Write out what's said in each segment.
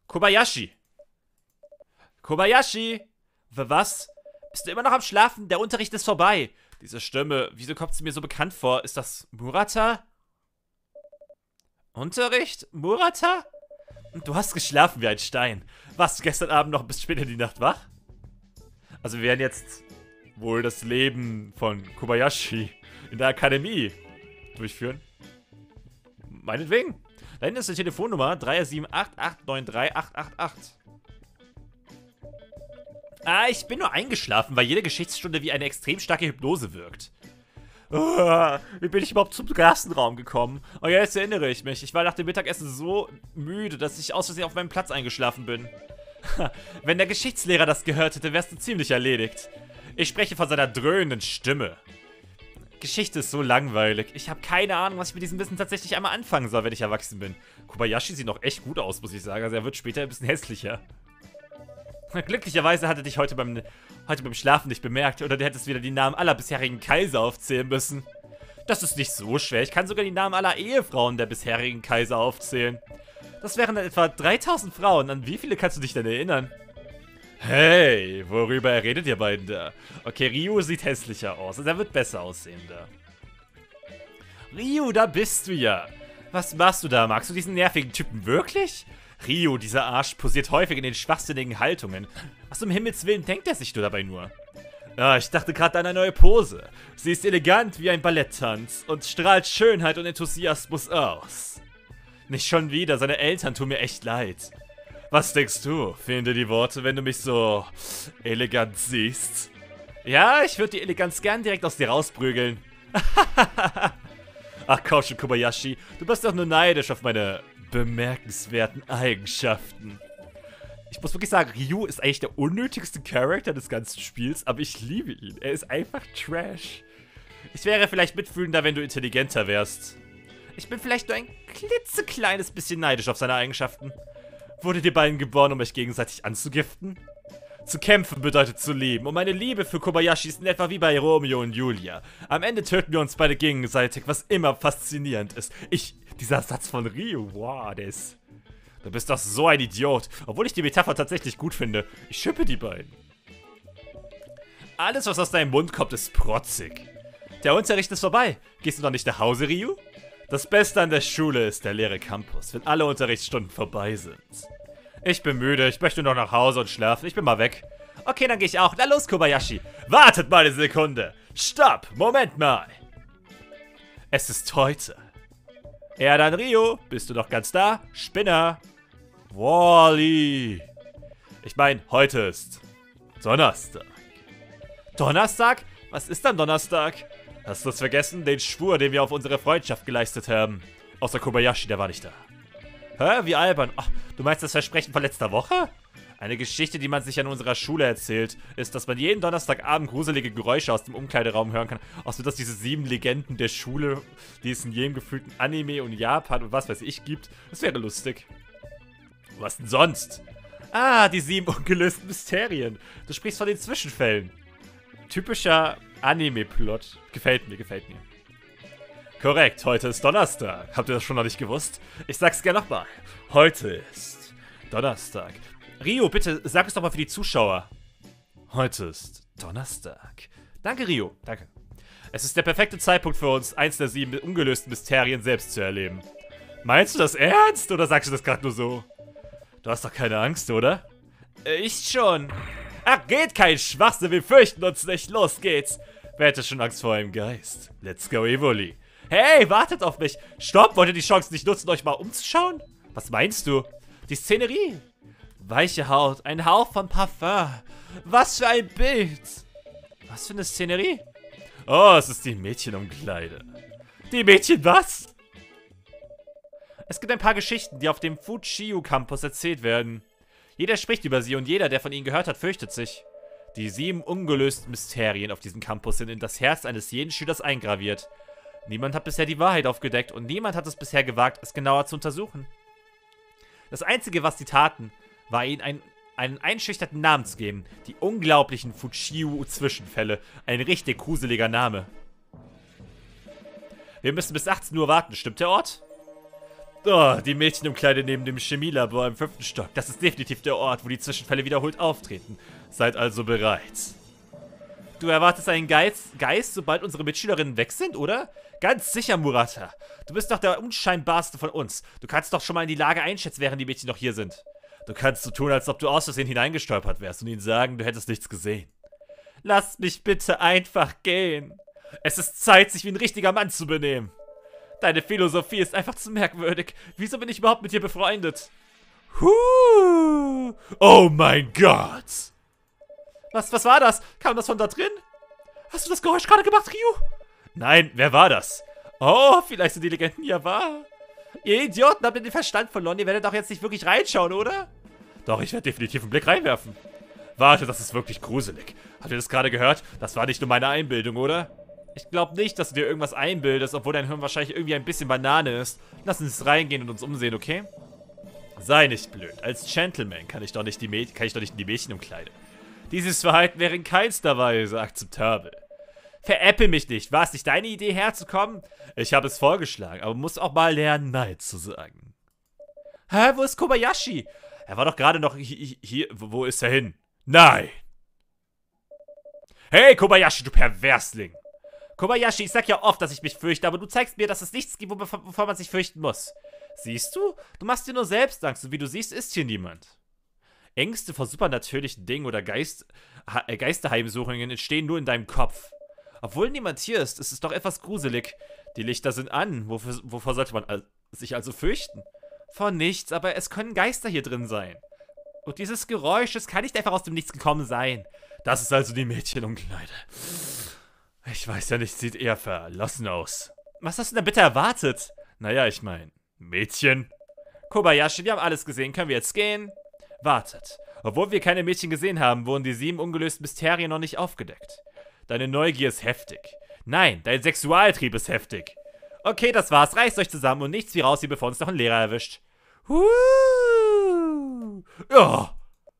Kobayashi! Kobayashi! Was? Bist du immer noch am Schlafen? Der Unterricht ist vorbei. Diese Stimme, wieso kommt sie mir so bekannt vor? Ist das Murata? Unterricht? Murata? Du hast geschlafen wie ein Stein. Warst du gestern Abend noch bis spät in die Nacht wach? Also wir werden jetzt wohl das Leben von Kobayashi in der Akademie durchführen. Meinetwegen. Da hinten ist die Telefonnummer 378893888. Ich bin nur eingeschlafen, weil jede Geschichtsstunde wie eine extrem starke Hypnose wirkt. Wie bin ich überhaupt zum Klassenraum gekommen? Oh ja, jetzt erinnere ich mich. Ich war nach dem Mittagessen so müde, dass ich aus Versehen auf meinem Platz eingeschlafen bin. Wenn der Geschichtslehrer das gehört hätte, wärst du ziemlich erledigt. Ich spreche von seiner dröhnenden Stimme. Geschichte ist so langweilig. Ich habe keine Ahnung, was ich mit diesem Wissen tatsächlich einmal anfangen soll, wenn ich erwachsen bin. Kobayashi sieht noch echt gut aus, muss ich sagen. Also er wird später ein bisschen hässlicher. Glücklicherweise hat er dich heute beim Schlafen nicht bemerkt. Oder du hättest wieder die Namen aller bisherigen Kaiser aufzählen müssen. Das ist nicht so schwer. Ich kann sogar die Namen aller Ehefrauen der bisherigen Kaiser aufzählen. Das wären dann etwa 3000 Frauen. An wie viele kannst du dich denn erinnern? Hey, worüber redet ihr beiden da? Okay, Ryu sieht hässlicher aus. Also er wird besser aussehen da. Ryu, da bist du ja. Was machst du da? Magst du diesen nervigen Typen wirklich? Ryu, dieser Arsch, posiert häufig in den schwachsinnigen Haltungen. Was um Himmels Willen denkt er sich dabei nur? Ich dachte gerade an eine neue Pose. Sie ist elegant wie ein Balletttanz und strahlt Schönheit und Enthusiasmus aus. Nicht schon wieder, seine Eltern tun mir echt leid. Was denkst du? Fehlen dir die Worte, wenn du mich so elegant siehst? Ja, ich würde die Eleganz gern direkt aus dir rausprügeln. Ach komm schon, Kobayashi, du bist doch nur neidisch auf meine bemerkenswerten Eigenschaften. Ich muss wirklich sagen, Ryu ist eigentlich der unnötigste Charakter des ganzen Spiels, aber ich liebe ihn. Er ist einfach Trash. Ich wäre vielleicht mitfühlender, wenn du intelligenter wärst. Ich bin vielleicht nur ein klitzekleines bisschen neidisch auf seine Eigenschaften. Wurdet ihr beiden geboren, um euch gegenseitig anzugiften? Zu kämpfen bedeutet zu leben. Und meine Liebe für Kobayashi ist in etwa wie bei Romeo und Julia. Am Ende töten wir uns beide gegenseitig, was immer faszinierend ist. Dieser Satz von Ryu, wow, der ist... Du bist doch so ein Idiot. Obwohl ich die Metapher tatsächlich gut finde. Ich schippe die beiden. Alles, was aus deinem Mund kommt, ist protzig. Der Unterricht ist vorbei. Gehst du noch nicht nach Hause, Ryu? Das Beste an der Schule ist der leere Campus, wenn alle Unterrichtsstunden vorbei sind. Ich bin müde, ich möchte noch nach Hause und schlafen. Ich bin mal weg. Okay, dann gehe ich auch. Na los, Kobayashi. Wartet mal eine Sekunde. Stopp, Moment mal. Es ist heute. Ja, dann Ryu, bist du noch ganz da? Spinner. Wally. Ich meine, heute ist Donnerstag. Donnerstag? Was ist dann Donnerstag? Hast du es vergessen? Den Schwur, den wir auf unsere Freundschaft geleistet haben. Außer Kobayashi, der war nicht da. Hä? Wie albern. Ach, du meinst das Versprechen von letzter Woche? Eine Geschichte, die man sich an unserer Schule erzählt, ist, dass man jeden Donnerstagabend gruselige Geräusche aus dem Umkleideraum hören kann. Außer dass diese 7 Legenden der Schule, die es in jedem gefühlten Anime und Japan und was weiß ich gibt. Das wäre lustig. Was denn sonst? Ah, die 7 ungelösten Mysterien. Du sprichst von den Zwischenfällen. Typischer Anime-Plot. Gefällt mir, gefällt mir. Korrekt, heute ist Donnerstag. Habt ihr das schon noch nicht gewusst? Ich sag's gerne nochmal. Heute ist Donnerstag. Ryu, bitte sag es doch mal für die Zuschauer. Heute ist Donnerstag. Danke, Ryu. Danke. Es ist der perfekte Zeitpunkt für uns, eins der 7 ungelösten Mysterien selbst zu erleben. Meinst du das ernst oder sagst du das gerade nur so? Du hast doch keine Angst, oder? Ich schon. Ach, geht kein Schwachsinn, wir fürchten uns nicht. Los geht's. Wer hätte schon Angst vor einem Geist? Let's go, Evoli. Hey, wartet auf mich. Stopp, wollt ihr die Chance nicht nutzen, euch mal umzuschauen? Was meinst du? Die Szenerie. Weiche Haut, ein Hauch von Parfum. Was für ein Bild. Was für eine Szenerie? Oh, es ist die Mädchenumkleide. Die Mädchen was? Es gibt ein paar Geschichten, die auf dem Fuchiu Campus erzählt werden. Jeder spricht über sie und jeder, der von ihnen gehört hat, fürchtet sich. Die 7 ungelösten Mysterien auf diesem Campus sind in das Herz eines jeden Schülers eingraviert. Niemand hat bisher die Wahrheit aufgedeckt und niemand hat es bisher gewagt, es genauer zu untersuchen. Das Einzige, was sie taten, war ihnen einen einschüchternden Namen zu geben. Die unglaublichen Fuchiu-Zwischenfälle. Ein richtig gruseliger Name. Wir müssen bis 18 Uhr warten, stimmt der Ort? Oh, die Mädchenumkleide neben dem Chemielabor im 5. Stock. Das ist definitiv der Ort, wo die Zwischenfälle wiederholt auftreten. Seid also bereit. Du erwartest einen Geist, sobald unsere Mitschülerinnen weg sind, oder? Ganz sicher, Murata. Du bist doch der unscheinbarste von uns. Du kannst doch schon mal in die Lage einschätzen, während die Mädchen noch hier sind. Du kannst so tun, als ob du aus Versehen hineingestolpert wärst und ihnen sagen, du hättest nichts gesehen. Lass mich bitte einfach gehen. Es ist Zeit, sich wie ein richtiger Mann zu benehmen. Deine Philosophie ist einfach zu merkwürdig. Wieso bin ich überhaupt mit dir befreundet? Oh mein Gott! Was war das? Kam das von da drin? Hast du das Geräusch gerade gemacht, Ryu? Nein, wer war das? Oh, vielleicht sind die Legenden ja wahr. Ihr Idioten habt ihr den Verstand verloren. Ihr werdet doch jetzt nicht wirklich reinschauen, oder? Doch, ich werde definitiv einen Blick reinwerfen. Warte, das ist wirklich gruselig. Habt ihr das gerade gehört? Das war nicht nur meine Einbildung, oder? Ich glaube nicht, dass du dir irgendwas einbildest, obwohl dein Hirn wahrscheinlich irgendwie ein bisschen Banane ist. Lass uns reingehen und uns umsehen, okay? Sei nicht blöd. Als Gentleman kann ich doch nicht in die Mädchenumkleide. Dieses Verhalten wäre in keinster Weise akzeptabel. Veräpple mich nicht. War es nicht deine Idee, herzukommen? Ich habe es vorgeschlagen, aber muss auch mal lernen, Nein zu sagen. Hä, wo ist Kobayashi? Er war doch gerade noch hier. Wo ist er hin? Nein! Hey, Kobayashi, du Perversling! Kobayashi, ich sag ja oft, dass ich mich fürchte, aber du zeigst mir, dass es nichts gibt, wovor man sich fürchten muss. Siehst du? Du machst dir nur selbst Angst, und wie du siehst, ist hier niemand. Ängste vor supernatürlichen Dingen oder Geisterheimsuchungen entstehen nur in deinem Kopf. Obwohl niemand hier ist es doch etwas gruselig. Die Lichter sind an. Wovor sollte man sich also fürchten? Vor nichts, aber es können Geister hier drin sein. Und dieses Geräusch, es kann nicht einfach aus dem Nichts gekommen sein. Das ist also die Mädchenumkleide. Ich weiß ja nicht, sieht eher verlassen aus. Was hast du denn bitte erwartet? Naja, ich meine, Mädchen. Kobayashi, wir haben alles gesehen. Können wir jetzt gehen? Wartet. Obwohl wir keine Mädchen gesehen haben, wurden die 7 ungelösten Mysterien noch nicht aufgedeckt. Deine Neugier ist heftig. Nein, dein Sexualtrieb ist heftig. Okay, das war's. Reißt euch zusammen und nichts wie raus, hier bevor uns noch ein Lehrer erwischt. Ja.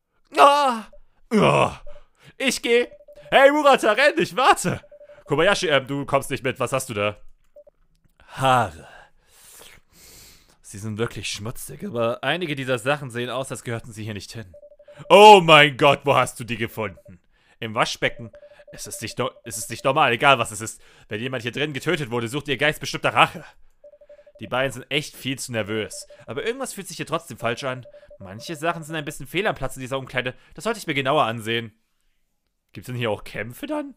Ich geh. Hey, Murata, renn, ich warte. Kobayashi, du kommst nicht mit. Was hast du da? Haare. Sie sind wirklich schmutzig, aber einige dieser Sachen sehen aus, als gehörten sie hier nicht hin. Oh mein Gott, wo hast du die gefunden? Im Waschbecken. Es ist nicht normal, egal was es ist. Wenn jemand hier drin getötet wurde, sucht ihr Geist bestimmt nach Rache. Die beiden sind echt viel zu nervös. Aber irgendwas fühlt sich hier trotzdem falsch an. Manche Sachen sind ein bisschen fehl am Platz in dieser Umkleide. Das sollte ich mir genauer ansehen. Gibt's denn hier auch Kämpfe dann?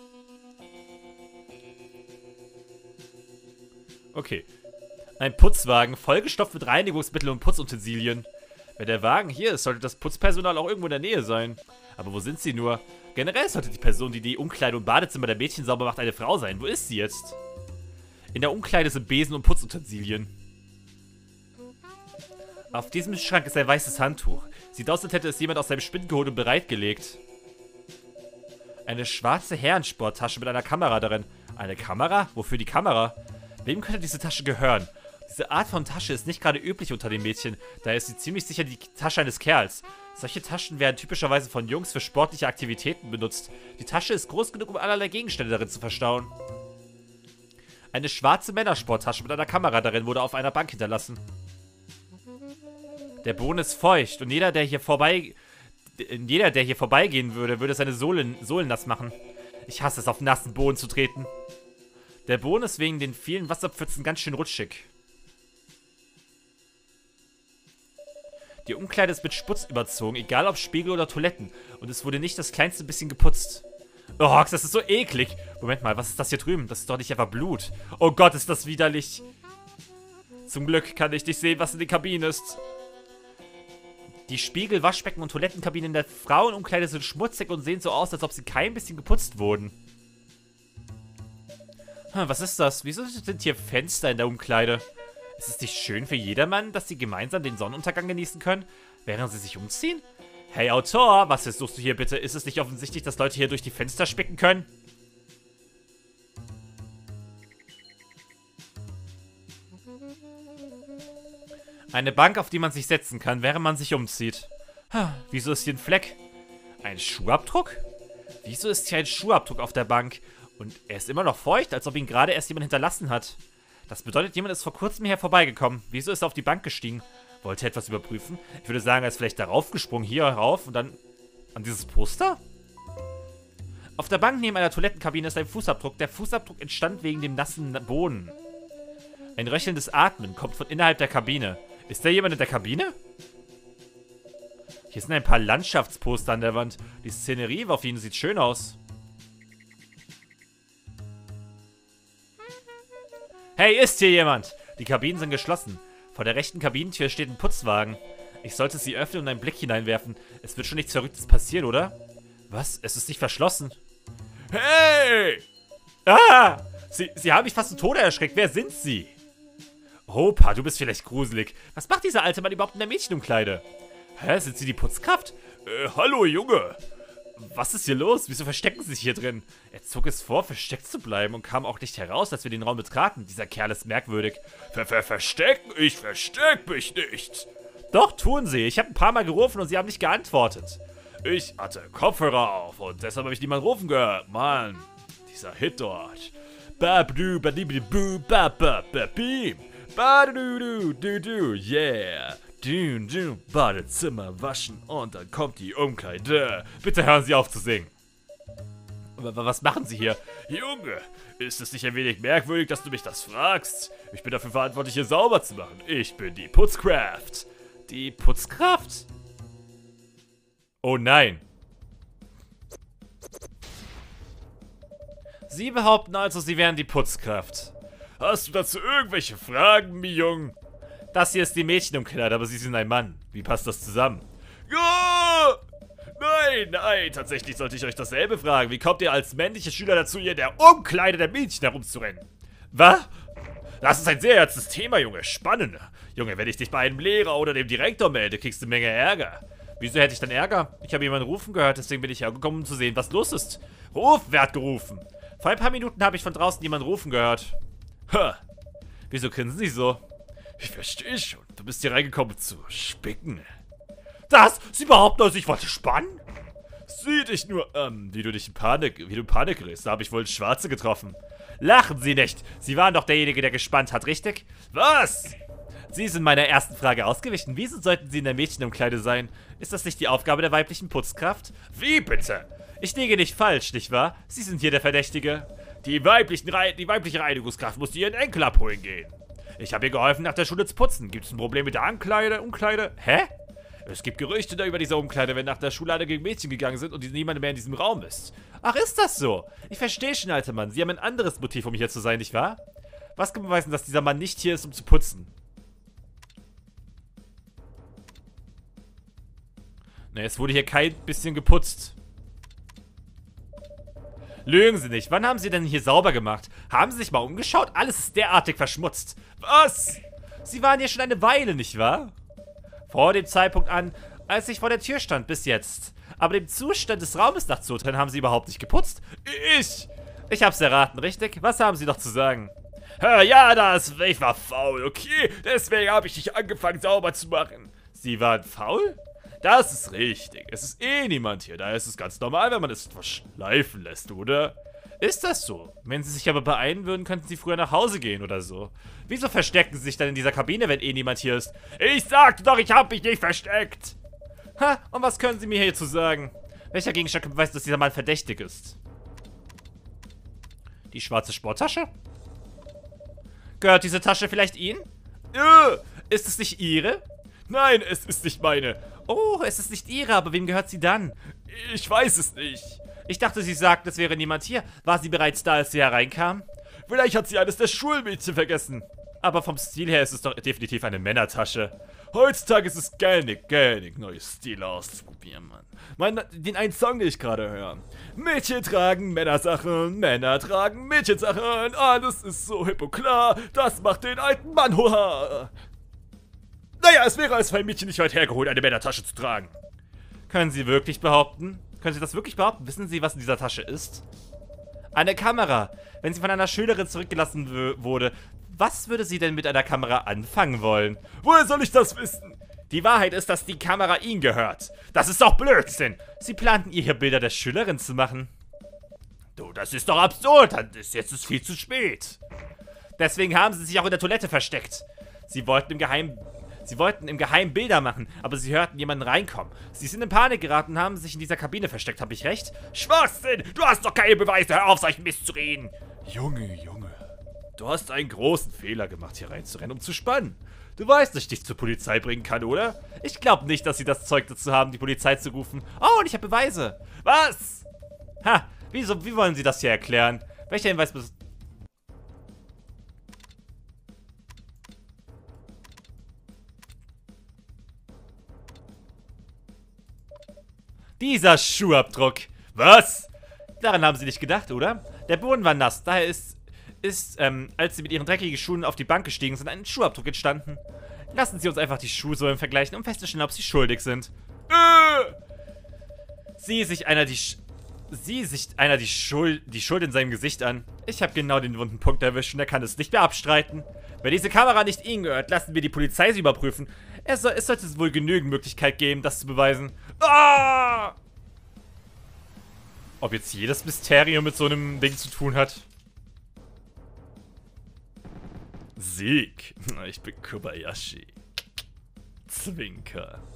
Okay. Ein Putzwagen, vollgestopft mit Reinigungsmittel und Putzutensilien. Wenn der Wagen hier ist, sollte das Putzpersonal auch irgendwo in der Nähe sein. Aber wo sind sie nur? Generell sollte die Person, die die Umkleide und Badezimmer der Mädchen sauber macht, eine Frau sein. Wo ist sie jetzt? In der Umkleide sind Besen und Putzutensilien. Auf diesem Schrank ist ein weißes Handtuch. Sieht aus, als hätte es jemand aus seinem Spind geholt und bereitgelegt. Eine schwarze Herrensporttasche mit einer Kamera darin. Eine Kamera? Wofür die Kamera? Wem könnte diese Tasche gehören? Diese Art von Tasche ist nicht gerade üblich unter den Mädchen, daher ist sie ziemlich sicher die Tasche eines Kerls. Solche Taschen werden typischerweise von Jungs für sportliche Aktivitäten benutzt. Die Tasche ist groß genug, um allerlei Gegenstände darin zu verstauen. Eine schwarze Männersporttasche mit einer Kamera darin wurde auf einer Bank hinterlassen. Der Boden ist feucht und jeder, der hier vorbeigehen würde, würde seine Sohlen nass machen. Ich hasse es, auf nassen Boden zu treten. Der Boden ist wegen den vielen Wasserpfützen ganz schön rutschig. Die Umkleide ist mit Schmutz überzogen, egal ob Spiegel oder Toiletten. Und es wurde nicht das kleinste bisschen geputzt. Oh, Hox, das ist so eklig. Moment mal, was ist das hier drüben? Das ist doch nicht einfach Blut. Oh Gott, ist das widerlich. Zum Glück kann ich nicht sehen, was in den Kabinen ist. Die Spiegel, Waschbecken und Toilettenkabinen in der Frauenumkleide sind schmutzig und sehen so aus, als ob sie kein bisschen geputzt wurden. Was ist das? Wieso sind hier Fenster in der Umkleide? Ist es nicht schön für jedermann, dass sie gemeinsam den Sonnenuntergang genießen können, während sie sich umziehen? Hey Autor, was suchst du hier bitte? Ist es nicht offensichtlich, dass Leute hier durch die Fenster spicken können? Eine Bank, auf die man sich setzen kann, während man sich umzieht. Wieso ist hier ein Fleck? Ein Schuhabdruck? Wieso ist hier ein Schuhabdruck auf der Bank? Und er ist immer noch feucht, als ob ihn gerade erst jemand hinterlassen hat. Das bedeutet, jemand ist vor kurzem hier vorbeigekommen. Wieso ist er auf die Bank gestiegen? Wollte er etwas überprüfen? Ich würde sagen, er ist vielleicht darauf gesprungen, hier rauf und dann an dieses Poster? Auf der Bank neben einer Toilettenkabine ist ein Fußabdruck. Der Fußabdruck entstand wegen dem nassen Boden. Ein röchelndes Atmen kommt von innerhalb der Kabine. Ist da jemand in der Kabine? Hier sind ein paar Landschaftsposter an der Wand. Die Szenerie auf ihnen sieht schön aus. Hey, ist hier jemand? Die Kabinen sind geschlossen. Vor der rechten Kabinentür steht ein Putzwagen. Ich sollte sie öffnen und einen Blick hineinwerfen. Es wird schon nichts Verrücktes passieren, oder? Was? Es ist nicht verschlossen. Hey! Ah! Sie haben mich fast zu Tode erschreckt. Wer sind Sie? Opa, du bist vielleicht gruselig. Was macht dieser alte Mann überhaupt in der Mädchenumkleide? Hä? Sind Sie die Putzkraft? Hallo, Junge. Was ist hier los? Wieso verstecken Sie sich hier drin? Er zog es vor, versteckt zu bleiben und kam auch nicht heraus, als wir den Raum betraten. Dieser Kerl ist merkwürdig. Verstecken? Ich versteck mich nicht. Doch, tun Sie. Ich habe ein paar Mal gerufen und Sie haben nicht geantwortet. Ich hatte Kopfhörer auf und deshalb habe ich niemanden rufen gehört. Mann, dieser Hit dort. Babdu, badibidibu, babababim. Badu, yeah. Badezimmer waschen und dann kommt die Umkleide. Bitte hören Sie auf zu singen. Was machen Sie hier? Junge, ist es nicht ein wenig merkwürdig, dass du mich das fragst? Ich bin dafür verantwortlich, hier sauber zu machen. Ich bin die Putzkraft. Die Putzkraft? Oh nein. Sie behaupten also, Sie wären die Putzkraft. Hast du dazu irgendwelche Fragen, Jung? Das hier ist die Mädchenumkleide, aber Sie sind ein Mann. Wie passt das zusammen? Ja! Nein, tatsächlich sollte ich euch dasselbe fragen. Wie kommt ihr als männliche Schüler dazu, hier in der Umkleide der Mädchen herumzurennen? Was? Das ist ein sehr ernstes Thema, Junge. Spannend. Junge, wenn ich dich bei einem Lehrer oder dem Direktor melde, kriegst du eine Menge Ärger. Wieso hätte ich dann Ärger? Ich habe jemanden rufen gehört, deswegen bin ich hergekommen, um zu sehen, was los ist. Ruf, wer hat gerufen? Vor ein paar Minuten habe ich von draußen jemanden rufen gehört. Ha. Wieso grinsen Sie so? Ich verstehe schon. Du bist hier reingekommen zu spicken. Das? Sie behaupten also, ich wollte spannen? Sieh dich nur, wie du in Panik gerätst. Da habe ich wohl Schwarze getroffen. Lachen Sie nicht. Sie waren doch derjenige, der gespannt hat, richtig? Was? Sie sind meiner ersten Frage ausgewichen. Wieso sollten Sie in der Mädchenumkleide sein? Ist das nicht die Aufgabe der weiblichen Putzkraft? Wie bitte? Ich liege nicht falsch, nicht wahr? Sie sind hier der Verdächtige. Die weibliche Reinigungskraft muss ihren Enkel abholen gehen. Ich habe ihr geholfen, nach der Schule zu putzen. Gibt es ein Problem mit der Umkleide? Hä? Es gibt Gerüchte da über diese Umkleide, wenn nach der Schule alle gegen Mädchen gegangen sind und niemand mehr in diesem Raum ist. Ach, ist das so? Ich verstehe schon, alter Mann. Sie haben ein anderes Motiv, um hier zu sein, nicht wahr? Was kann beweisen, dass dieser Mann nicht hier ist, um zu putzen? Ne, es wurde hier kein bisschen geputzt. Lügen Sie nicht. Wann haben Sie denn hier sauber gemacht? Haben Sie sich mal umgeschaut? Alles ist derartig verschmutzt. Was? Sie waren hier schon eine Weile, nicht wahr? Vor dem Zeitpunkt an, als ich vor der Tür stand, bis jetzt. Aber dem Zustand des Raumes nach zu trennen, haben Sie überhaupt nicht geputzt? Ich hab's erraten, richtig? Was haben Sie noch zu sagen? Ja, ich war faul, okay? Deswegen habe ich nicht angefangen, sauber zu machen. Sie waren faul? Das ist richtig. Es ist eh niemand hier. Daher ist es ganz normal, wenn man es etwas schleifen lässt, oder? Ist das so? Wenn Sie sich aber beeilen würden, könnten Sie früher nach Hause gehen oder so. Wieso verstecken Sie sich dann in dieser Kabine, wenn eh niemand hier ist? Ich sagte doch, ich habe mich nicht versteckt. Ha, und was können Sie mir hierzu sagen? Welcher Gegenstand beweist, dass dieser Mann verdächtig ist? Die schwarze Sporttasche? Gehört diese Tasche vielleicht Ihnen? Ist es nicht Ihre? Nein, es ist nicht meine. Oh, es ist nicht Ihre, aber wem gehört sie dann? Ich weiß es nicht. Ich dachte, Sie sagten, es wäre niemand hier. War sie bereits da, als Sie hereinkam? Vielleicht hat sie eines der Schulmädchen vergessen. Aber vom Stil her ist es doch definitiv eine Männertasche. Heutzutage ist es gängig, neue Stile auszuprobieren, Mann. Den einen Song, den ich gerade höre. Mädchen tragen Männersachen, Männer tragen Mädchensachen. Alles ist so hip und klar, das macht den alten Mann hoha. Naja, es wäre als für ein Mädchen nicht weit hergeholt, eine Männertasche zu tragen. Können Sie wirklich behaupten? Können Sie das wirklich behaupten? Wissen Sie, was in dieser Tasche ist? Eine Kamera. Wenn sie von einer Schülerin zurückgelassen wurde, was würde sie denn mit einer Kamera anfangen wollen? Woher soll ich das wissen? Die Wahrheit ist, dass die Kamera Ihnen gehört. Das ist doch Blödsinn. Sie planten ihr hier Bilder der Schülerin zu machen. Du, das ist doch absurd. Jetzt ist viel zu spät. Deswegen haben sie sich auch in der Toilette versteckt. Sie wollten im Geheimen Bilder machen, aber sie hörten jemanden reinkommen. Sie sind in Panik geraten und haben sich in dieser Kabine versteckt. Habe ich recht? Schwachsinn! Du hast doch keine Beweise! Hör auf, solchen Mist zu reden! Junge. Du hast einen großen Fehler gemacht, hier reinzurennen, um zu spannen. Du weißt, dass ich dich zur Polizei bringen kann, oder? Ich glaube nicht, dass sie das Zeug dazu haben, die Polizei zu rufen. Oh, und ich habe Beweise. Was? Ha, wie wollen sie das hier erklären? Welcher Hinweis bis... Dieser Schuhabdruck. Was? Daran haben sie nicht gedacht, oder? Der Boden war nass, daher ist, als sie mit ihren dreckigen Schuhen auf die Bank gestiegen sind, ein Schuhabdruck entstanden. Lassen Sie uns einfach die Schuhsohlen vergleichen, um festzustellen, ob sie schuldig sind. Sieht sich einer die Schuld in seinem Gesicht an. Ich habe genau den wunden Punkt erwischt und er kann es nicht mehr abstreiten. Wenn diese Kamera nicht Ihnen gehört, lassen wir die Polizei sie überprüfen. Es sollte wohl genügend Möglichkeit geben, das zu beweisen. Ah! Ob jetzt jedes Mysterium mit so einem Ding zu tun hat? Sieg. Ich bin Kobayashi. Zwinker.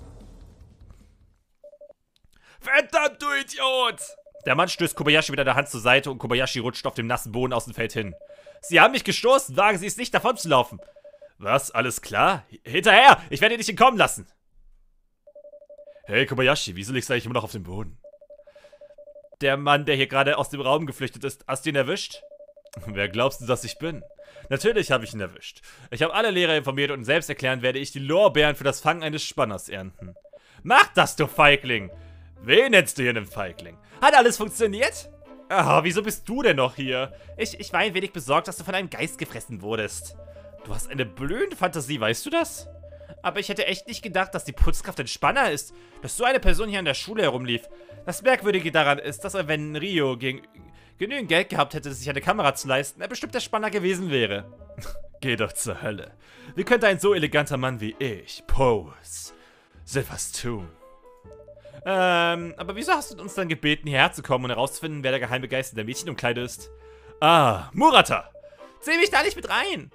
Verdammt, du Idiot! Der Mann stößt Kobayashi mit einer Hand zur Seite und Kobayashi rutscht auf dem nassen Boden aus dem Feld hin. Sie haben mich gestoßen, wagen Sie es nicht, davon zu laufen. Was, alles klar? Hinterher! Ich werde dich nicht entkommen lassen! Hey Kobayashi, wieso liegst du eigentlich immer noch auf dem Boden? Der Mann, der hier gerade aus dem Raum geflüchtet ist, hast du ihn erwischt? Wer glaubst du, dass ich bin? Natürlich habe ich ihn erwischt. Ich habe alle Lehrer informiert und selbst erklären werde ich die Lorbeeren für das Fangen eines Spanners ernten. Mach das, du Feigling! Wen nennst du hier einen Feigling? Hat alles funktioniert? Ah, wieso bist du denn noch hier? Ich war ein wenig besorgt, dass du von einem Geist gefressen wurdest. Du hast eine blühende Fantasie, weißt du das? Aber ich hätte echt nicht gedacht, dass die Putzkraft ein Spanner ist, dass so eine Person hier an der Schule herumlief. Das Merkwürdige daran ist, dass er, wenn Rio genügend Geld gehabt hätte, sich eine Kamera zu leisten, er bestimmt der Spanner gewesen wäre. Geh doch zur Hölle. Wie könnte ein so eleganter Mann wie ich, Pose, so etwas tun? Aber wieso hast du uns dann gebeten, hierher zu kommen und herauszufinden, wer der geheime Geist in der Mädchenumkleide ist? Ah, Murata! Zieh mich da nicht mit rein!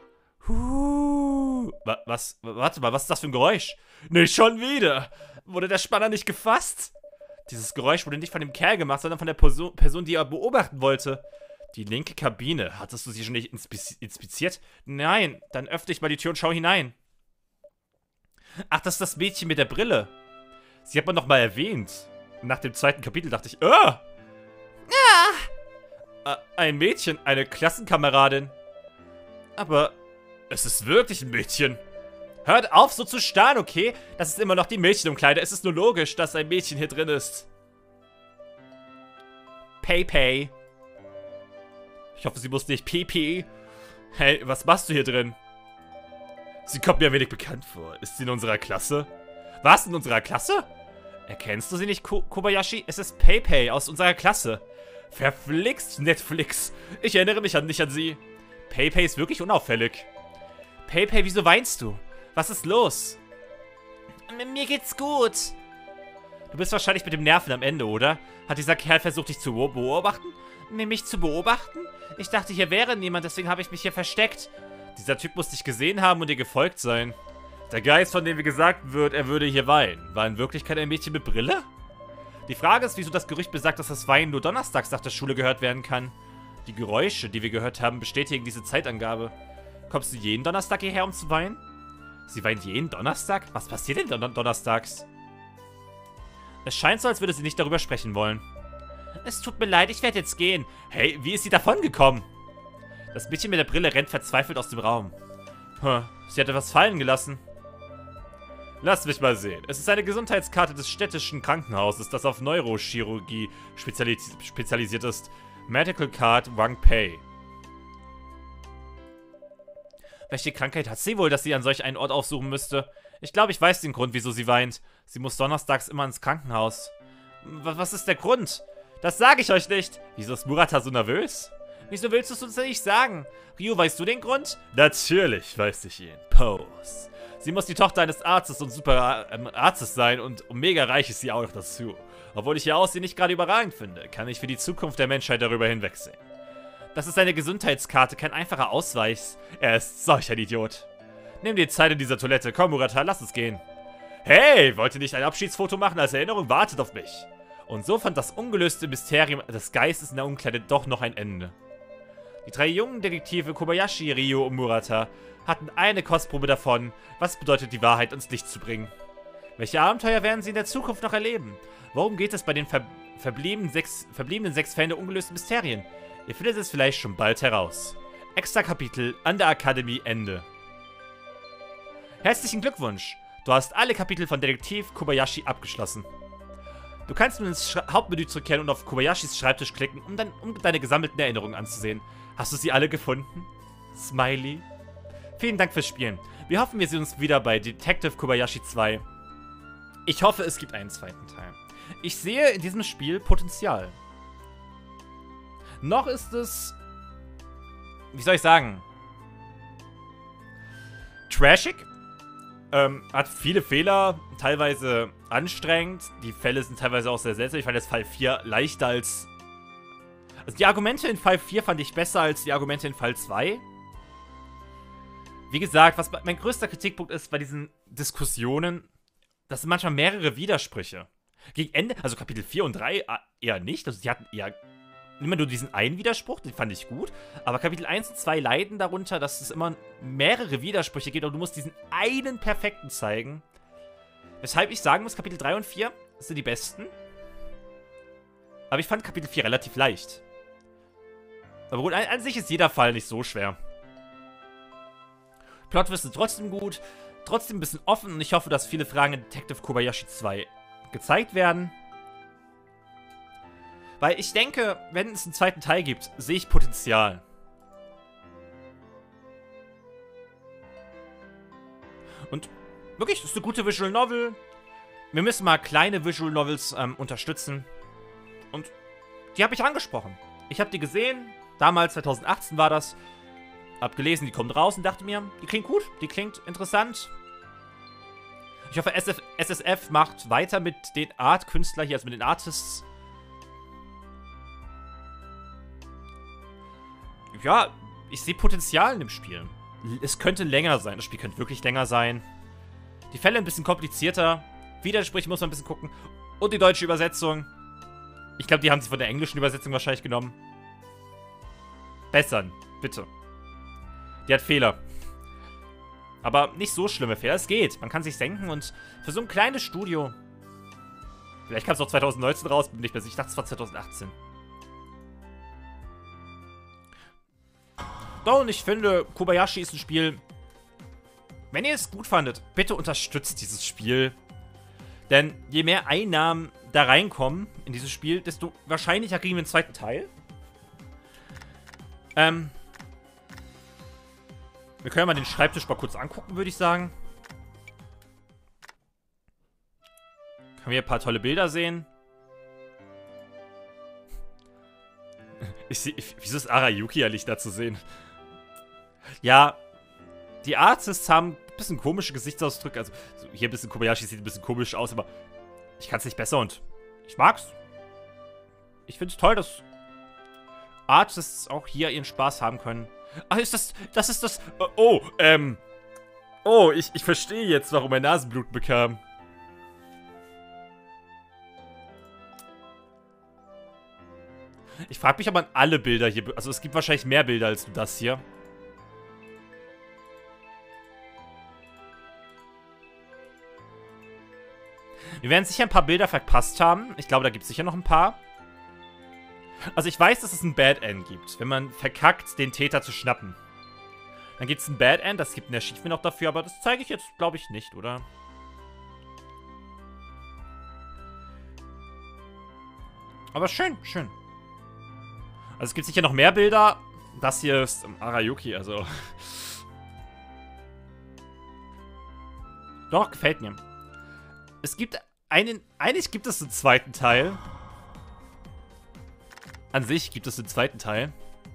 Warte mal, was ist das für ein Geräusch? Nicht schon wieder! Wurde der Spanner nicht gefasst? Dieses Geräusch wurde nicht von dem Kerl gemacht, sondern von der Person, die er beobachten wollte. Die linke Kabine. Hattest du sie schon nicht inspiziert? Nein, dann öffne ich mal die Tür und schau hinein. Ach, das ist das Mädchen mit der Brille. Sie hat man noch mal erwähnt. Nach dem zweiten Kapitel dachte ich, ein Mädchen, eine Klassenkameradin. Aber es ist wirklich ein Mädchen. Hört auf, so zu starren, okay? Das ist immer noch die Mädchenumkleide. Es ist nur logisch, dass ein Mädchen hier drin ist. Pei. Ich hoffe, sie muss nicht Pipi. Hey, was machst du hier drin? Sie kommt mir ein wenig bekannt vor. Ist sie in unserer Klasse? Was, in unserer Klasse? Erkennst du sie nicht, Kobayashi? Es ist Pei aus unserer Klasse. Verflixt Netflix. Ich erinnere mich nicht an sie. Pei ist wirklich unauffällig. Pei, wieso weinst du? Was ist los? Mir geht's gut. Du bist wahrscheinlich mit dem Nerven am Ende, oder? Hat dieser Kerl versucht, dich zu beobachten? Mich zu beobachten? Ich dachte, hier wäre niemand, deswegen habe ich mich hier versteckt. Dieser Typ muss dich gesehen haben und dir gefolgt sein. Der Geist, von dem wie gesagt wird, er würde hier weinen, war in Wirklichkeit ein Mädchen mit Brille? Die Frage ist, wieso das Gerücht besagt, dass das Weinen nur donnerstags nach der Schule gehört werden kann. Die Geräusche, die wir gehört haben, bestätigen diese Zeitangabe. Kommst du jeden Donnerstag hierher, um zu weinen? Sie weint jeden Donnerstag? Was passiert denn donnerstags? Es scheint so, als würde sie nicht darüber sprechen wollen. Es tut mir leid, ich werde jetzt gehen. Hey, wie ist sie davongekommen? Das Mädchen mit der Brille rennt verzweifelt aus dem Raum. Sie hat etwas fallen gelassen. Lass mich mal sehen. Es ist eine Gesundheitskarte des städtischen Krankenhauses, das auf Neurochirurgie spezialisiert ist. Medical Card Wang Pei. Welche Krankheit hat sie wohl, dass sie an solch einen Ort aufsuchen müsste? Ich glaube, ich weiß den Grund, wieso sie weint. Sie muss donnerstags immer ins Krankenhaus. Was ist der Grund? Das sage ich euch nicht. Wieso ist Murata so nervös? Wieso willst du es uns nicht sagen? Ryu, weißt du den Grund? Natürlich weiß ich ihn. Pose. Sie muss die Tochter eines Arztes und Superarztes sein und mega reich ist sie auch noch dazu. Obwohl ich ihr Aussehen nicht gerade überragend finde, kann ich für die Zukunft der Menschheit darüber hinwegsehen. Das ist seine Gesundheitskarte, kein einfacher Ausweis. Er ist solch ein Idiot. Nimm dir Zeit in dieser Toilette. Komm, Murata, lass uns gehen. Hey, wollt ihr nicht ein Abschiedsfoto machen als Erinnerung? Wartet auf mich. Und so fand das ungelöste Mysterium des Geistes in der Umkleide doch noch ein Ende. Die 3 jungen Detektive Kobayashi, Ryo und Murata hatten eine Kostprobe davon, was bedeutet, die Wahrheit ans Licht zu bringen. Welche Abenteuer werden sie in der Zukunft noch erleben? Worum geht es bei den verbliebenen 6 Fällen der ungelösten Mysterien? Ihr findet es vielleicht schon bald heraus. Extra Kapitel an der Akademie Ende. Herzlichen Glückwunsch! Du hast alle Kapitel von Detektiv Kobayashi abgeschlossen. Du kannst nun ins Hauptmenü zurückkehren und auf Kobayashis Schreibtisch klicken, um deine gesammelten Erinnerungen anzusehen. Hast du sie alle gefunden? Smiley. Vielen Dank fürs Spielen. Wir hoffen, wir sehen uns wieder bei Detective Kobayashi 2. Ich hoffe, es gibt einen zweiten Teil. Ich sehe in diesem Spiel Potenzial. Noch ist es... Wie soll ich sagen? Trashig. Hat viele Fehler, teilweise anstrengend. Die Fälle sind teilweise auch sehr seltsam. Ich fand jetzt Fall 4 leichter als... Also die Argumente in Fall 4 fand ich besser als die Argumente in Fall 2. Wie gesagt, was mein größter Kritikpunkt ist bei diesen Diskussionen, das sind manchmal mehrere Widersprüche. Gegen Ende, also Kapitel 4 und 3 eher nicht. Also die hatten eher immer nur diesen einen Widerspruch, den fand ich gut. Aber Kapitel 1 und 2 leiden darunter, dass es immer mehrere Widersprüche gibt und du musst diesen einen perfekten zeigen. Weshalb ich sagen muss, Kapitel 3 und 4 sind die besten. Aber ich fand Kapitel 4 relativ leicht. Aber gut, an sich ist jeder Fall nicht so schwer. Plotwist ist trotzdem gut, trotzdem ein bisschen offen und ich hoffe, dass viele Fragen in Detective Kobayashi 2 gezeigt werden. Weil ich denke, wenn es einen zweiten Teil gibt, sehe ich Potenzial. Und wirklich, das ist eine gute Visual Novel. Wir müssen mal kleine Visual Novels unterstützen. Und die habe ich angesprochen. Ich habe die gesehen, damals 2018 war das. Hab gelesen, die kommt raus und dachte mir, die klingt gut, die klingt interessant. Ich hoffe, SSF macht weiter mit den Art-Künstlern hier, also mit den Artists. Ja, ich sehe Potenzial in dem Spiel. Es könnte länger sein, das Spiel könnte wirklich länger sein. Die Fälle ein bisschen komplizierter. Widersprüche muss man ein bisschen gucken. Und die deutsche Übersetzung. Ich glaube, die haben sie von der englischen Übersetzung wahrscheinlich genommen. Bessern, bitte. Die hat Fehler. Aber nicht so schlimme Fehler. Es geht. Man kann sich senken und für so ein kleines Studio... Vielleicht kam es auch 2019 raus, bin nicht mehr sicher. Ich dachte, es war 2018. Doch, und ich finde, Kobayashi ist ein Spiel... Wenn ihr es gut fandet, bitte unterstützt dieses Spiel. Denn je mehr Einnahmen da reinkommen in dieses Spiel, desto wahrscheinlicher kriegen wir einen zweiten Teil. Wir können ja mal den Schreibtisch mal kurz angucken, würde ich sagen. Können wir hier ein paar tolle Bilder sehen. Wieso ist Arayuki eigentlich da zu sehen? Ja, die Artists haben ein bisschen komische Gesichtsausdrücke. Also hier ein bisschen Kobayashi sieht ein bisschen komisch aus, aber ich kann es nicht besser und ich mag's. Ich finde es toll, dass Artists auch hier ihren Spaß haben können. Ach, ist das ist das... Oh, ich verstehe jetzt, warum er Nasenbluten bekam. Ich frage mich, ob man alle Bilder hier... Also es gibt wahrscheinlich mehr Bilder als nur das hier. Wir werden sicher ein paar Bilder verpasst haben. Ich glaube, da gibt es sicher noch ein paar. Also ich weiß, dass es ein Bad End gibt, wenn man verkackt, den Täter zu schnappen. Dann gibt es ein Bad End, das gibt ein Achievement noch dafür, aber das zeige ich jetzt, glaube ich, nicht, oder? Aber schön, schön. Also es gibt sicher noch mehr Bilder. Das hier ist Arayuki, also... Doch, gefällt mir. Es gibt eigentlich gibt es einen zweiten Teil. An sich gibt es einen zweiten Teil.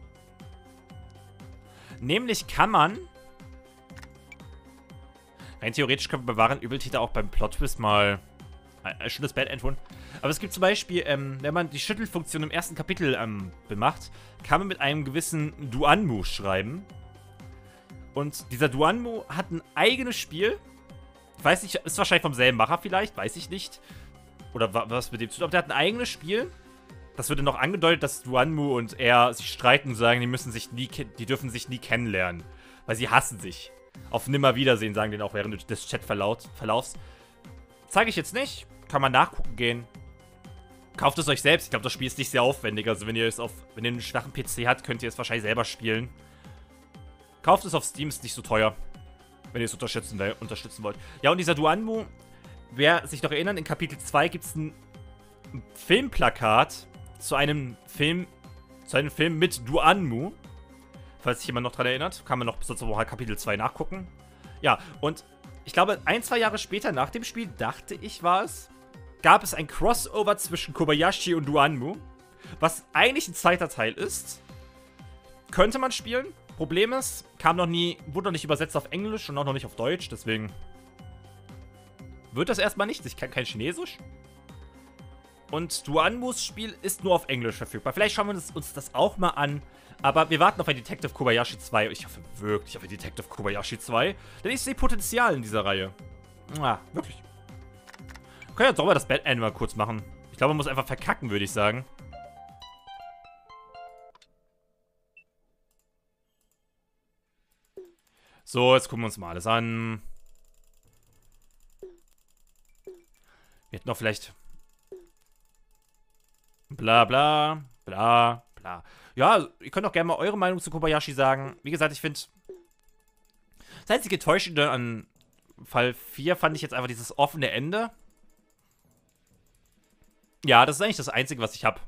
Nämlich kann man... Rein theoretisch können wir bei wahren Übeltäter auch beim Plot-Twist mal ein schönes Bad End von. Aber es gibt zum Beispiel, wenn man die Schüttelfunktion im ersten Kapitel bemacht, kann man mit einem gewissen Duanmu schreiben. Und dieser Duanmu hat ein eigenes Spiel. Ich weiß nicht, ist wahrscheinlich vom selben Macher vielleicht, weiß ich nicht. Oder was mit dem zu tun. Aber der hat ein eigenes Spiel. Das wird dann noch angedeutet, dass Duanmu und er sich streiten und sagen, die dürfen sich nie kennenlernen. Weil sie hassen sich. Auf Nimmerwiedersehen, sagen die auch während des Chatverlaufs. Zeige ich jetzt nicht. Kann man nachgucken gehen. Kauft es euch selbst. Ich glaube, das Spiel ist nicht sehr aufwendig. Also wenn ihr einen schwachen PC habt, könnt ihr es wahrscheinlich selber spielen. Kauft es auf Steam, ist nicht so teuer. Wenn ihr es unterstützen wollt. Ja, und dieser Duanmu, wer sich noch erinnert, in Kapitel 2 gibt es ein Filmplakat zu einem Film mit Duanmu. Falls sich jemand noch dran erinnert, kann man noch bis zum Kapitel 2 nachgucken. Ja, und ich glaube, 1-2 Jahre später nach dem Spiel, dachte ich, gab es ein Crossover zwischen Kobayashi und Duanmu, was eigentlich ein zweiter Teil ist. Könnte man spielen. Problem ist, wurde noch nicht übersetzt auf Englisch und auch noch nicht auf Deutsch, deswegen wird das erstmal nicht. Ich kann kein Chinesisch. Und Duanmus Spiel ist nur auf Englisch verfügbar. Vielleicht schauen wir uns das auch mal an. Aber wir warten auf ein Detective Kobayashi 2. Ich hoffe wirklich auf ein Detective Kobayashi 2. Denn ich sehe Potenzial in dieser Reihe. Wirklich. Wir können ja doch mal das Bad End mal kurz machen. Ich glaube, man muss einfach verkacken, würde ich sagen. So, jetzt gucken wir uns mal alles an. Wir hätten noch vielleicht... Bla bla, bla bla. Ja, ihr könnt auch gerne mal eure Meinung zu Kobayashi sagen. Wie gesagt, ich finde... Das einzige Enttäuschende an Fall 4 fand ich jetzt einfach dieses offene Ende. Ja, das ist eigentlich das Einzige, was ich habe.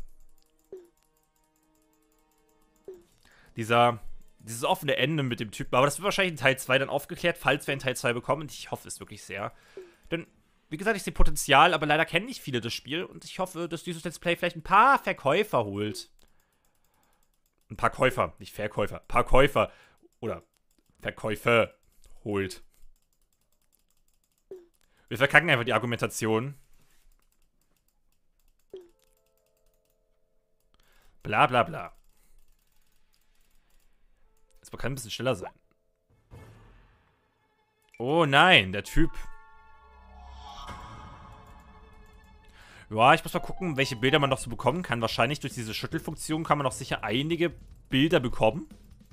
Dieses offene Ende mit dem Typen. Aber das wird wahrscheinlich in Teil 2 dann aufgeklärt, falls wir in Teil 2 bekommen. Und ich hoffe es wirklich sehr. Denn, wie gesagt, ich sehe Potenzial, aber leider kennen nicht viele das Spiel. Und ich hoffe, dass dieses Let's Play vielleicht ein paar Verkäufer holt. Ein paar Käufer, nicht Verkäufer. Ein paar Käufer oder Verkäufe holt. Wir verkacken einfach die Argumentation. Bla bla bla. Es kann ein bisschen schneller sein. Oh nein, der Typ. Ja, ich muss mal gucken, welche Bilder man noch so bekommen kann. Wahrscheinlich durch diese Schüttelfunktion kann man noch sicher einige Bilder bekommen.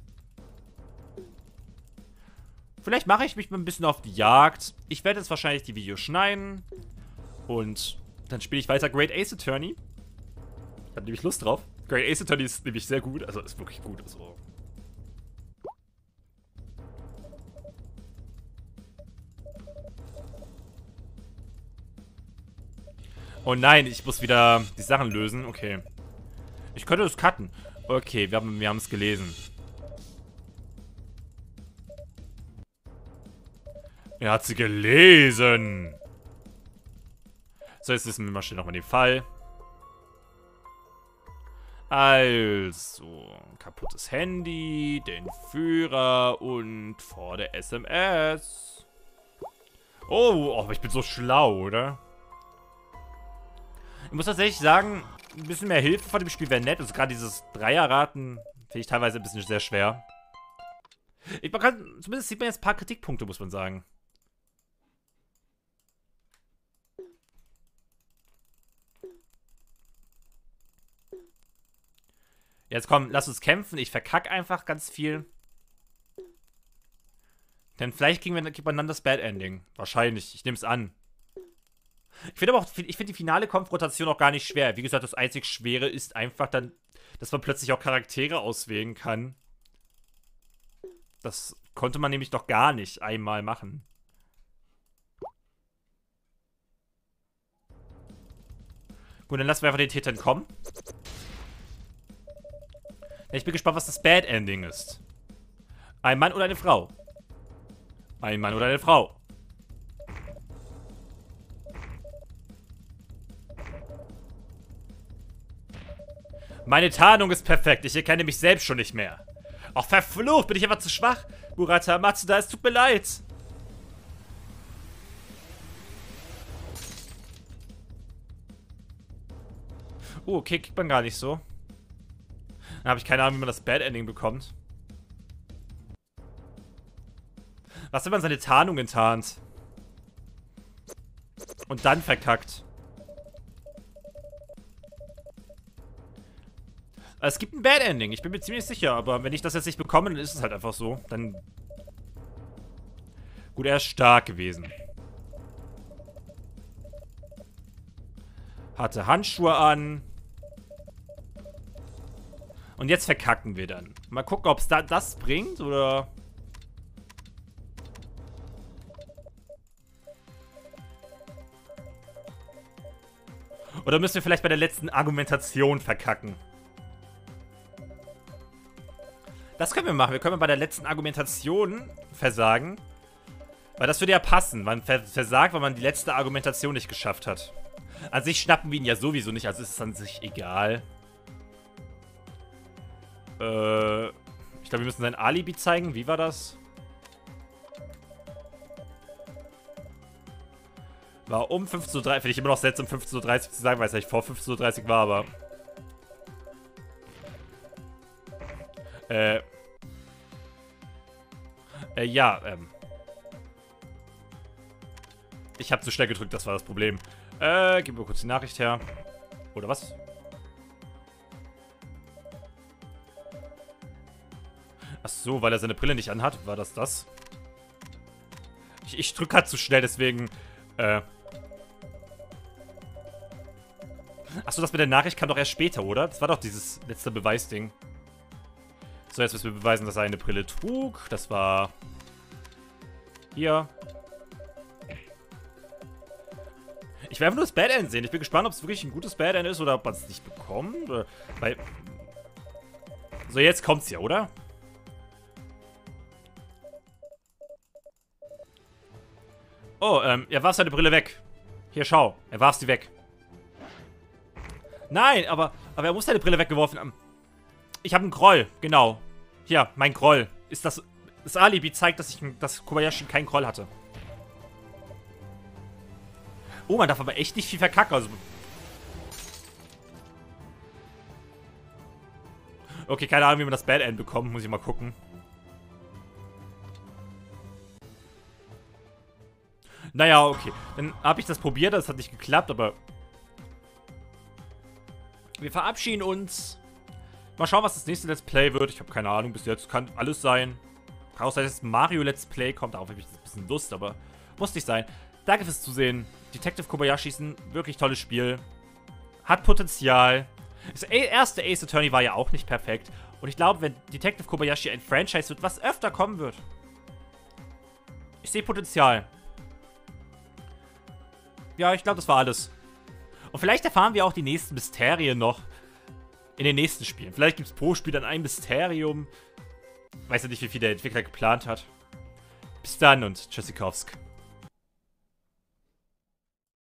Vielleicht mache ich mich mal ein bisschen auf die Jagd. Ich werde jetzt wahrscheinlich die Videos schneiden. Und dann spiele ich weiter Great Ace Attorney. Ich habe nämlich Lust drauf. Great Ace Attorney ist nämlich sehr gut. Also ist wirklich gut. Also. Oh nein, ich muss wieder die Sachen lösen. Okay. Ich könnte das cutten. Okay, wir haben es gelesen. Er hat sie gelesen. So, jetzt wissen wir mal schnell nochmal den Fall. Also, kaputtes Handy, den Führer und vor der SMS. Oh, aber ich bin so schlau, oder? Ich muss tatsächlich sagen, ein bisschen mehr Hilfe von dem Spiel wäre nett. Also gerade dieses Dreierraten finde ich teilweise ein bisschen sehr schwer. Zumindest sieht man jetzt ein paar Kritikpunkte, muss man sagen. Jetzt komm, lass uns kämpfen. Ich verkacke einfach ganz viel. Denn vielleicht kriegt man dann das Bad Ending. Wahrscheinlich. Ich nehme es an. Ich finde aber auch, die finale Konfrontation auch gar nicht schwer. Wie gesagt, das einzig Schwere ist einfach dann, dass man plötzlich auch Charaktere auswählen kann. Das konnte man nämlich noch gar nicht einmal machen. Gut, dann lassen wir einfach den Täter kommen. Ich bin gespannt, was das Bad Ending ist. Ein Mann oder eine Frau? Ein Mann oder eine Frau? Meine Tarnung ist perfekt. Ich erkenne mich selbst schon nicht mehr. Auch verflucht, bin ich einfach zu schwach. Murata Matsuda, es tut mir leid. Okay, kriegt man gar nicht so. Dann habe ich keine Ahnung, wie man das Bad Ending bekommt. Was, wenn man seine Tarnung enttarnt? Und dann verkackt. Es gibt ein Bad Ending, ich bin mir ziemlich sicher, aber wenn ich das jetzt nicht bekomme, dann ist es halt einfach so. Dann... Gut, er ist stark gewesen. Hatte Handschuhe an. Und jetzt verkacken wir dann. Mal gucken, ob es das bringt, oder... Oder müssen wir vielleicht bei der letzten Argumentation verkacken? Das können wir machen. Wir können bei der letzten Argumentation versagen. Weil das würde ja passen. Man versagt, weil man die letzte Argumentation nicht geschafft hat. An sich schnappen wir ihn ja sowieso nicht, also ist es an sich egal. Ich glaube, wir müssen sein Alibi zeigen. Wie war das? War um 15:30 Uhr. Finde ich immer noch seltsam, um 15:30 Uhr zu sagen, weil es eigentlich vor 15:30 Uhr war, aber... Ich habe zu schnell gedrückt, das war das Problem. Gib mir kurz die Nachricht her. Oder was? Ach so, weil er seine Brille nicht anhat. War das? Ich drücke halt zu schnell, deswegen... Achso, das mit der Nachricht kam doch erst später, oder? Das war doch dieses letzte Beweisding. So, jetzt müssen wir beweisen, dass er eine Brille trug. Das war... Hier. Ich will einfach nur das Bad End sehen. Ich bin gespannt, ob es wirklich ein gutes Bad End ist oder ob man es nicht bekommt. Oder... Weil... So, jetzt kommt's ja, oder? Oh, er warf seine Brille weg. Hier, schau. Er warf sie weg. Nein, aber er muss seine Brille weggeworfen haben. Ich habe einen Groll, genau. Hier, mein Groll. Ist das Alibi zeigt, dass Kobayashi keinen Groll hatte. Oh, man darf aber echt nicht viel verkacken. Also okay, keine Ahnung, wie man das Bad End bekommt. Muss ich mal gucken. Naja, okay. Dann habe ich das probiert, das hat nicht geklappt, aber... Wir verabschieden uns. Mal schauen, was das nächste Let's Play wird. Ich habe keine Ahnung, bis jetzt kann alles sein. Kann auch sein, dass Mario Let's Play kommt. Darauf habe ich ein bisschen Lust, aber muss nicht sein. Danke fürs Zusehen. Detective Kobayashi ist ein wirklich tolles Spiel. Hat Potenzial. Das erste Ace Attorney war ja auch nicht perfekt. Und ich glaube, wenn Detective Kobayashi ein Franchise wird, was öfter kommen wird. Ich sehe Potenzial. Ja, ich glaube, das war alles. Und vielleicht erfahren wir auch die nächsten Mysterien noch in den nächsten Spielen. Vielleicht gibt es pro Spiel dann ein Mysterium. Weiß ja nicht, wie viel der Entwickler geplant hat. Bis dann und Tschüssikowsk.